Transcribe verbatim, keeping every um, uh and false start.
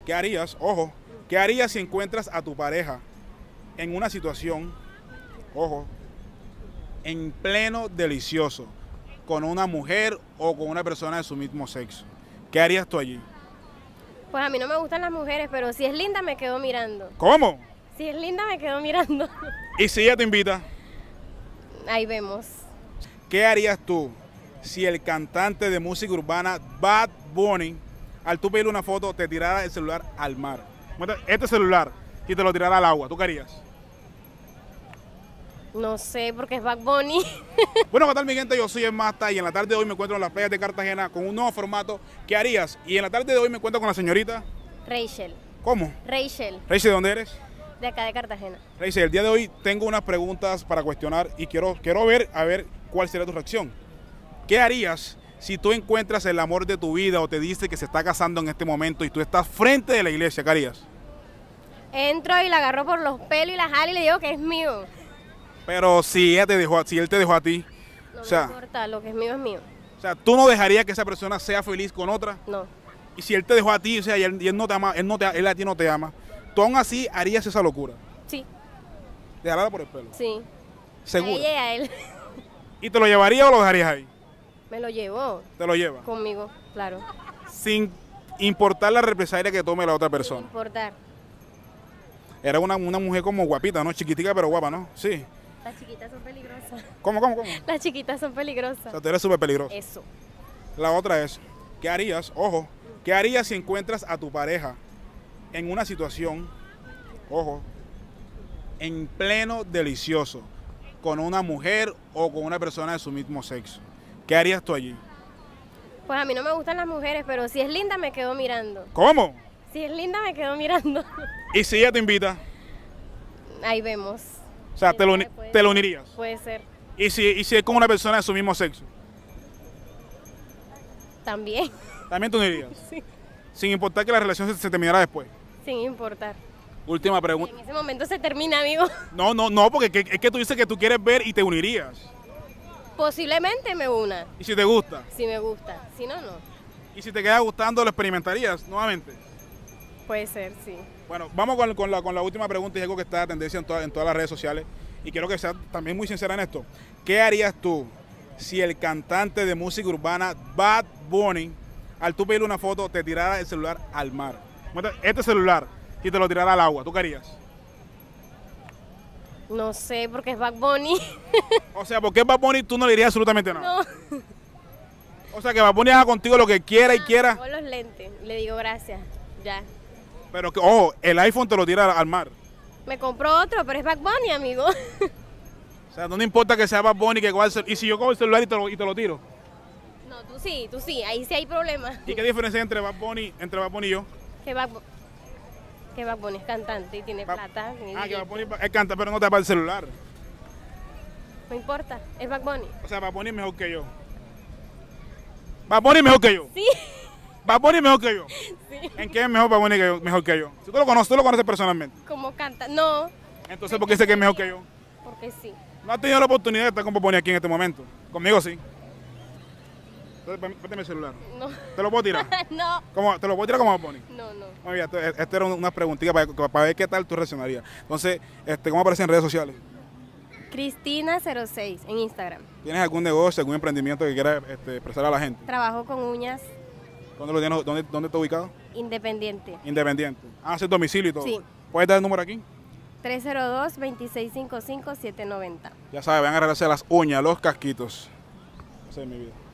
¿Qué harías? Ojo, ¿qué harías si encuentras a tu pareja en una situación, ojo, en pleno delicioso, con una mujer o con una persona de su mismo sexo? ¿Qué harías tú allí? Pues a mí no me gustan las mujeres, pero si es linda me quedo mirando. ¿Cómo? Si es linda me quedo mirando. ¿Y si ella te invita? Ahí vemos. ¿Qué harías tú si el cantante de música urbana Bad Bunny, al tú pedirle una foto, te tirara el celular al mar? Este celular y te lo tirara al agua, ¿tú qué harías? No sé, porque es Bad Bunny. Bueno, ¿qué tal, mi gente? Yo soy el Masta y en la tarde de hoy me encuentro en las playas de Cartagena con un nuevo formato. ¿Qué harías? Y en la tarde de hoy me encuentro con la señorita Rachel. ¿Cómo? Rachel, Rachel, ¿de dónde eres? de acá de Cartagena. Rachel, el día de hoy tengo unas preguntas para cuestionar y quiero, quiero ver, a ver cuál sería tu reacción. ¿Qué harías si tú encuentras el amor de tu vida o te dice que se está casando en este momento y tú estás frente de la iglesia? ¿Qué harías? Entro y la agarro por los pelos y la jalo y le digo que es mío. Pero si ella te dejó, si él te dejó a ti, No o sea, me importa, lo que es mío es mío. o sea, tú no dejarías que esa persona sea feliz con otra. No. Y si él te dejó a ti, o sea, y él, y él no te ama, él no te, él a ti no te ama, tú aún así harías esa locura. Sí, Dejarla por el pelo. sí. Seguro. A ella y a él. ¿Y te lo llevarías o lo dejarías ahí? Me lo llevó Te lo lleva. conmigo, claro. Sin importar la represalia que tome la otra Sin persona. importar. Era una, una mujer como guapita, ¿no? Chiquitica pero guapa, ¿no? Sí. Las chiquitas son peligrosas. ¿Cómo, cómo, cómo? Las chiquitas son O peligrosas. sea, tú eres súper peligroso. Eso. La otra es, ¿qué harías? Ojo, ¿qué harías si encuentras a tu pareja en una situación, ojo, en pleno delicioso, con una mujer o con una persona de su mismo sexo? ¿Qué harías tú allí? Pues a mí no me gustan las mujeres, pero si es linda me quedo mirando. ¿Cómo? Si es linda me quedo mirando. ¿Y si ella te invita? Ahí vemos. O sea, te lo, uni- Puede te lo ser. unirías. Puede ser. ¿Y si, y si es con una persona de su mismo sexo? También. ¿También te unirías? Sí. Sin importar que la relación se, se terminara después. Sin importar. Última pregunta. En ese momento se termina, amigo. No, no, no, porque que- es que tú dices que tú quieres ver y te unirías. Posiblemente me una. ¿Y si te gusta? Si me gusta. Si no, no. ¿Y si te queda gustando, lo experimentarías nuevamente? Puede ser, sí. Bueno, vamos con, con la, con la última pregunta y es algo que está de tendencia en, toda- en todas las redes sociales. Y quiero que seas también muy sincera en esto. ¿Qué harías tú si el cantante de música urbana Bad Bunny, al tú pedirle una foto, te tirara el celular al mar? Este celular y te lo tirara al agua, ¿tú qué harías? No sé, porque es Bad Bunny. O sea, ¿por qué Bad Bunny tú no le dirías absolutamente nada? No. O sea, que Bad Bunny haga contigo lo que quiera y quiera, Con los lentes. Le digo gracias. Ya. pero que, ojo, el iPhone te lo tira al mar. Me compró otro, pero es Bad Bunny, amigo. O sea, no importa que sea Bad Bunny, que coja el cel- y si yo cojo el celular y te lo, y te lo tiro. No, tú sí, tú sí. Ahí sí hay problema. ¿Y qué diferencia hay entre Bad Bunny, entre Bad Bunny y yo? Que Bad, Bu- que Bad Bunny es cantante y tiene Ba- plata. tiene Ah, que billete. Bad Bunny él canta, pero no te para el celular. No importa, es Bad Bunny. O sea, Bad Bunny es mejor que yo. Bad Bunny es mejor que yo. Sí, Bad Bunny es mejor que yo. sí. ¿En qué es mejor Bad Bunny que yo, mejor que yo? Si tú lo conoces, tú lo conoces personalmente. Como canta. No, Entonces, ¿por qué dice que es mejor que yo? porque sí. No has tenido la oportunidad de estar con Bad Bunny aquí en este momento. Conmigo sí. Entonces, préstame el celular. No. ¿Te lo puedo tirar? No, ¿Cómo? ¿Te lo puedo tirar como Bad Bunny? no, no. Muy bien, esto, esto era una preguntita para, para ver qué tal tú reaccionarías. Entonces, este, ¿cómo aparece en redes sociales? Cristina cero seis en Instagram. ¿Tienes algún negocio, algún emprendimiento que quieras este, expresar a la gente? Trabajo con uñas ¿Dónde lo tienes? ¿Dónde, dónde está ubicado? independiente. Independiente. Ah, hacer domicilio y todo. Sí. ¿Puedes dar el número aquí? tres cero dos, dos seis cinco cinco, siete nueve cero. Ya sabes, van a arreglarse las uñas, los casquitos. Esa es mi vida.